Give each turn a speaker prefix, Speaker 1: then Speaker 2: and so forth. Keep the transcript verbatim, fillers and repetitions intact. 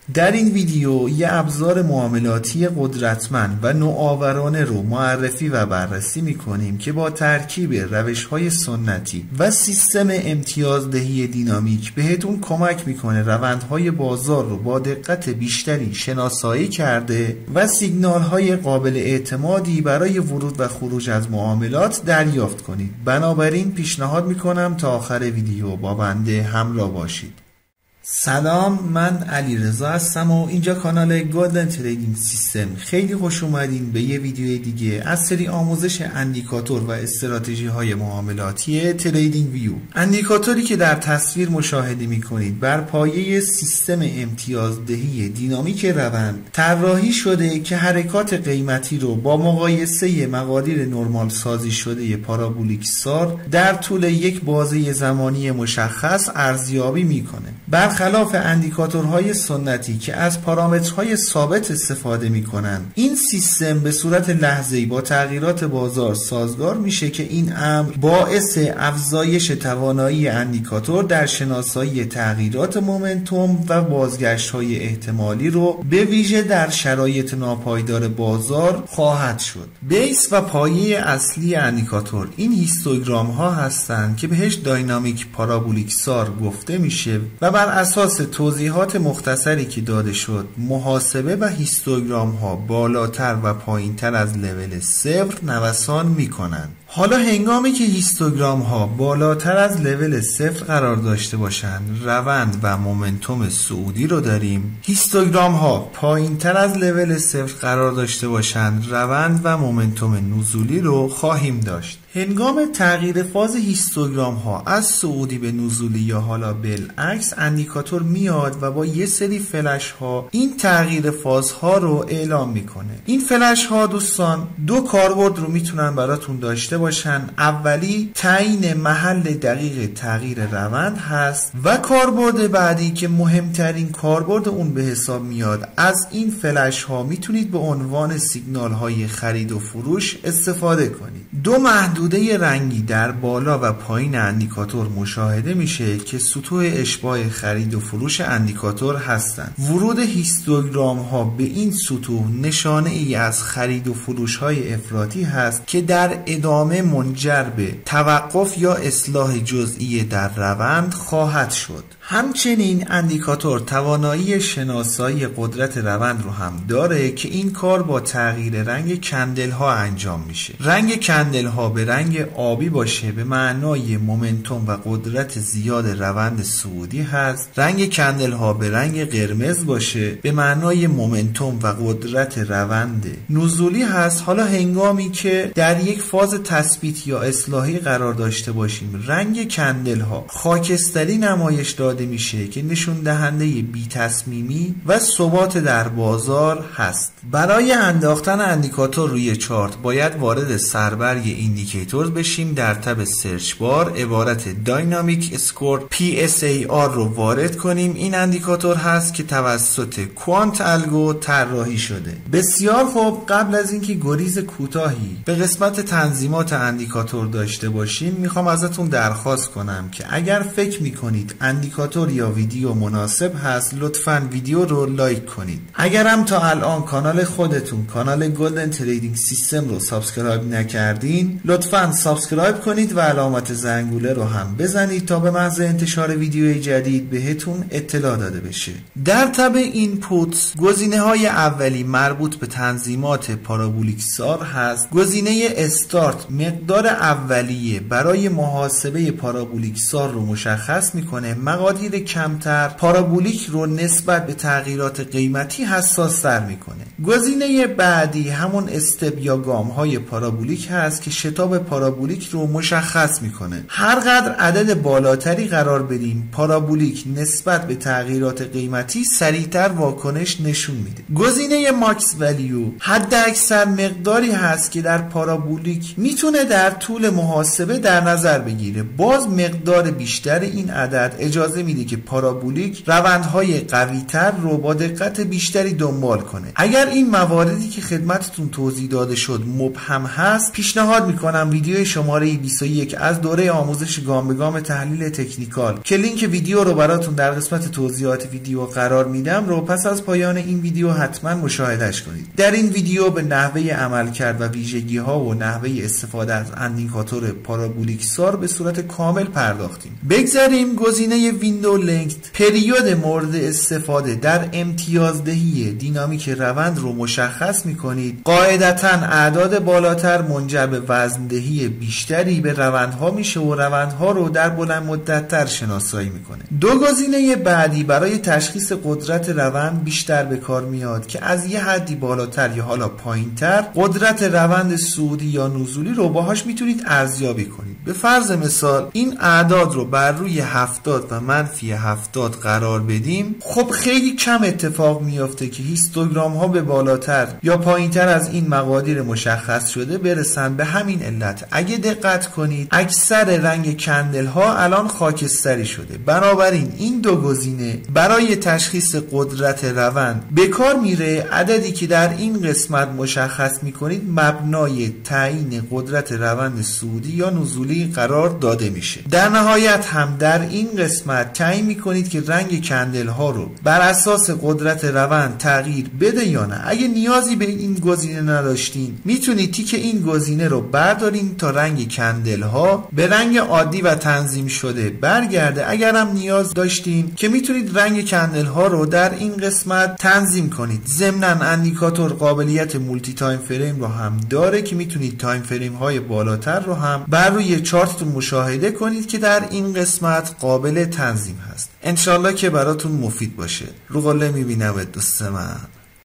Speaker 1: در این ویدیو یه ابزار معاملاتی قدرتمند و نوآورانه رو معرفی و بررسی میکنیم که با ترکیب روش‌های سنتی و سیستم امتیازدهی دینامیک بهتون کمک میکنه روندهای بازار رو با دقت بیشتری شناسایی کرده و سیگنال‌های قابل اعتمادی برای ورود و خروج از معاملات دریافت کنید. بنابراین پیشنهاد میکنم تا آخر ویدیو با بنده همراه باشید. سلام، من علیرضا هستم و اینجا کانال گلدن تریدینگ سیستم. خیلی خوش اومدین به یه ویدیو دیگه از سری آموزش اندیکاتور و استراتژی های معاملاتی تریدینگ ویو. اندیکاتوری که در تصویر مشاهده میکنید بر پایه سیستم امتیازدهی دینامیک روند طراحی شده که حرکات قیمتی رو با مقایسه مقادیر نرمال سازی شده پارابولیک سار در طول یک بازه زمانی مشخص ارزیابی میکنه. برخلاف اندیکاتورهای سنتی که از پارامترهای ثابت استفاده میکنن، این سیستم به صورت لحظه‌ای با تغییرات بازار سازگار میشه که این امر باعث افزایش توانایی اندیکاتور در شناسایی تغییرات مومنتوم و بازگشت‌های احتمالی رو به ویژه در شرایط ناپایدار بازار خواهد شد. بیس و پایه اصلی اندیکاتور این هیستوگرام ها هستند که بهش داینامیک پارابولیک سار گفته میشه و بر اساس توضیحات مختصری که داده شد محاسبه و هیستوگرام ها بالاتر و پایینتر از لول صفر نوسان میکنند. حالا هنگامی که هیستوگرام ها بالاتر از لول صفر قرار داشته باشند روند و مومنتوم صعودی رو داریم. هیستوگرام ها پایینتر از لول صفر قرار داشته باشند روند و مومنتوم نزولی رو خواهیم داشت. هنگام تغییر فاز هیستوگرام ها از صعودی به نزولی یا حالا بالعکس اندیکاتور میاد و با یه سری فلش ها این تغییر فاز ها رو اعلام میکنه. این فلش ها دوستان دو کاربرد رو میتونن براتون داشته باشن. اولی تعیین محل دقیق تغییر روند هست و کاربرد بعدی که مهمترین کاربرد اون به حساب میاد، از این فلش ها میتونید به عنوان سیگنال های خرید و فروش استفاده کنید. دو محدوده رنگی در بالا و پایین اندیکاتور مشاهده میشه که سطوح اشباع خرید و فروش اندیکاتور هستند. ورود هیستوگرام ها به این سطوح نشانه ای از خرید و فروش های افراطی هست که در ادامه منجر به توقف یا اصلاح جزئی در روند خواهد شد. همچنین اندیکاتور توانایی شناسایی قدرت روند رو هم داره که این کار با تغییر رنگ کندل ها انجام میشه. رنگ کندل ها به رنگ آبی باشه به معنای مومنتوم و قدرت زیاد روند صعودی هست. رنگ کندل ها به رنگ قرمز باشه به معنای مومنتوم و قدرت روند نزولی هست. حالا هنگامی که در یک فاز تثبیت یا اصلاحی قرار داشته باشیم رنگ کندل ها خاکستری نمایش داده میشه که نشون دهنده بی تصمیمی و ثبات در بازار هست. برای انداختن اندیکاتور روی چارت باید وارد سربرگ ایندیکیتور بشیم. در تب سرچ بار عبارت داینامیک اسکور پی اس ای آر رو وارد کنیم. این اندیکاتور هست که توسط کوانت الگو طراحی شده. بسیار خوب، قبل از اینکه گریز کوتاهی به قسمت تنظیمات اندیکاتور داشته باشیم میخوام ازتون درخواست کنم که اگر فکر میکنید اندیکاتور یا ویدیو مناسب هست لطفاً ویدیو رو لایک کنید. اگر هم تا الان کانال خودتون کانال گلدن تریدینگ سیستم رو سابسکرایب نکردین لطفاً سابسکرایب کنید و علامت زنگوله رو هم بزنید تا به محض انتشار ویدیوی جدید بهتون اطلاع داده بشه. در تب اینپوت گزینه های اولی مربوط به تنظیمات پارابولیک سار هست. گزینه استارت مقدار اولیه برای محاسبه پارابولیک سار رو مشخص میکنه. مقادیر کمتر پارابولیک رو نسبت به تغییرات قیمتی حساس تر میکنه. گزینه بعدی همون استپ یا گام های پارابولیک هست که شتاب پارابولیک رو مشخص میکنه. هر قدر عدد بالاتری قرار بدیم پارابولیک نسبت به تغییرات قیمتی سریعتر واکنش نشون میده. گزینه ماکس ولیو حد اکثر مقداری هست که در پارابولیک میتونه در طول محاسبه در نظر بگیره. باز مقدار بیشتر این عدد اجازه میده که پارابولیک روندهای قوی‌تر رو با دقت بیشتری دنبال کنه. اگر این مواردی که خدمتتون توضیح داده شد مبهم هست، پیشنهاد میکنم ویدیو شماره بیست و یک از دوره آموزش گام به گام تحلیل تکنیکال که لینک ویدیو رو براتون در قسمت توضیحات ویدیو قرار میدم رو پس از پایان این ویدیو حتما مشاهدهش کنید. در این ویدیو به نحوه عملکرد و ویژگی ها و نحوه استفاده از اندیکاتور پارابولیک سار به صورت کامل پرداختیم. بگذاریم گزینه ویندو لنگت پریود مورد استفاده در امتیازدهی دینامیک روند رو مشخص میکنید. قاعدتاً اعداد بالاتر منجر به وزندهی بیشتری به روندها میشه و روندها رو در بلند مدت تر شناسایی میکنه. دو گزینه بعدی برای تشخیص قدرت روند بیشتر به کار میاد که از یه حدی بالاتر یا حالا پایینتر قدرت روند صعودی یا نزولی رو باهاش میتونید ارزیابی کنید. به فرض مثال این اعداد رو بر روی هفتاد و منفی هفتاد قرار بدیم، خب خیلی کم اتفاق میافته که هیستوگرام ها به بالاتر یا پایینتر از این مقادیر مشخص شده برسن. به همین علت اگه دقت کنید اکثر رنگ کندل ها الان خاکستری شده. بنابراین این دو گزینه برای تشخیص قدرت روند به کار میره. عددی که در این قسمت مشخص میکنید مبنای تعیین قدرت روند صعودی یا نزولی قرار داده میشه. در نهایت هم در این قسمت تعیین میکنید که رنگ کندل ها رو بر اساس قدرت روند تغییر بده یا نه. اگه نیازی به این گزینه نداشتین میتونید تیک این گزینه رو بردارین تا رنگ کندل ها به رنگ عادی و تنظیم شده برگرده. اگر هم نیاز داشتین که میتونید رنگ کندل ها رو در این قسمت تنظیم کنید. ضمناً اندیکاتور قابلیت مولتی تایم فریم رو هم داره که میتونید تایم فریم های بالاتر رو هم بر روی چارتتون مشاهده کنید که در این قسمت قابل تنظیم هست. انشالله که براتون مفید باشه. رو قله میبینم دوست من.